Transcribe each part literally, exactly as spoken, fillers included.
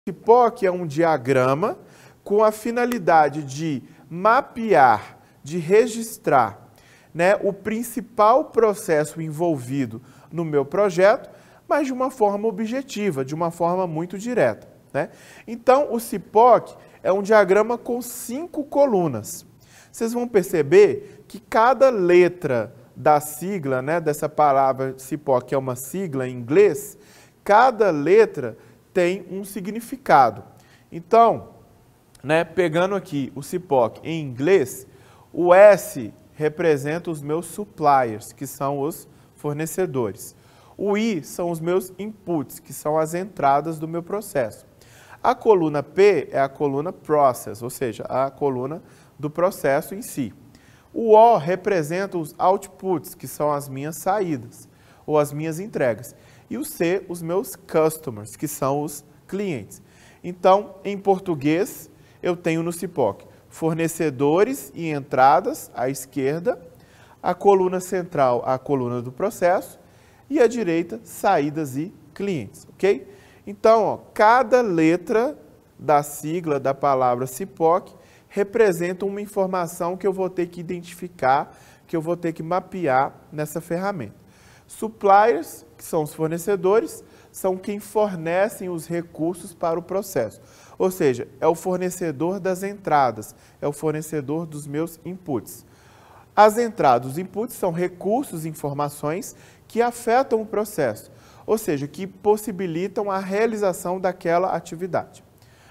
C I P O C é um diagrama com a finalidade de mapear, de registrar, né, o principal processo envolvido no meu projeto, mas de uma forma objetiva, de uma forma muito direta, né? Então, o C I P O C é um diagrama com cinco colunas. Vocês vão perceber que cada letra da sigla, né, dessa palavra C I P O C, que é uma sigla em inglês, cada letra tem um significado. Então, né, pegando aqui o C I P O C em inglês, o S representa os meus suppliers, que são os fornecedores. O I são os meus inputs, que são as entradas do meu processo. A coluna P é a coluna process, ou seja, a coluna do processo em si. O O representa os outputs, que são as minhas saídas, ou as minhas entregas. E o C, os meus customers, que são os clientes. Então, em português, eu tenho no C I P O C fornecedores e entradas à esquerda, a coluna central, a coluna do processo, e à direita, saídas e clientes, ok? Então, ó, cada letra da sigla da palavra C I P O C representa uma informação que eu vou ter que identificar, que eu vou ter que mapear nessa ferramenta. Suppliers, que são os fornecedores, são quem fornecem os recursos para o processo. Ou seja, é o fornecedor das entradas, é o fornecedor dos meus inputs. As entradas, os inputs, são recursos, informações que afetam o processo, ou seja, que possibilitam a realização daquela atividade.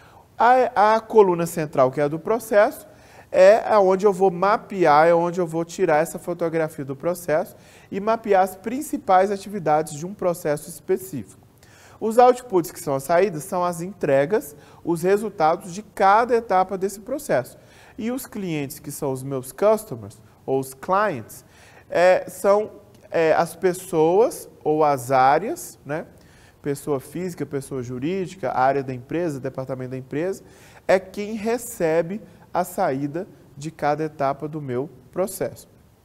A, a coluna central, que é a do processo, é onde eu vou mapear, é onde eu vou tirar essa fotografia do processo e mapear as principais atividades de um processo específico. Os outputs, que são as saídas, são as entregas, os resultados de cada etapa desse processo. E os clientes, que são os meus customers, ou os clients, é, são é, as pessoas ou as áreas, né? Pessoa física, pessoa jurídica, área da empresa, departamento da empresa, é quem recebe a saída de cada etapa do meu processo.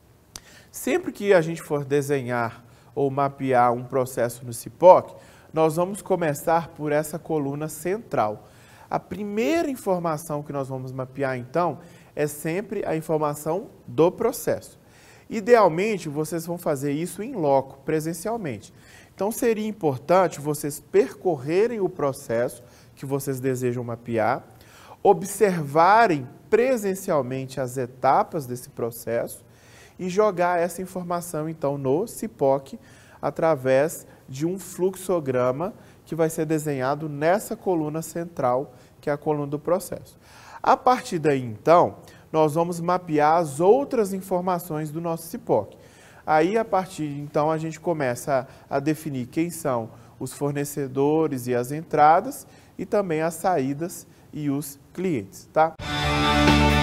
Sempre que a gente for desenhar ou mapear um processo no C I P O C, nós vamos começar por essa coluna central. A primeira informação que nós vamos mapear, então, é sempre a informação do processo. Idealmente, vocês vão fazer isso em loco, presencialmente. Então, seria importante vocês percorrerem o processo que vocês desejam mapear, observarem presencialmente as etapas desse processo e jogar essa informação, então, no C I P O C através de um fluxograma que vai ser desenhado nessa coluna central, que é a coluna do processo. A partir daí, então, nós vamos mapear as outras informações do nosso C I P O C. Aí, a partir, então, a gente começa a, a definir quem são os fornecedores e as entradas e também as saídas e os clientes, tá?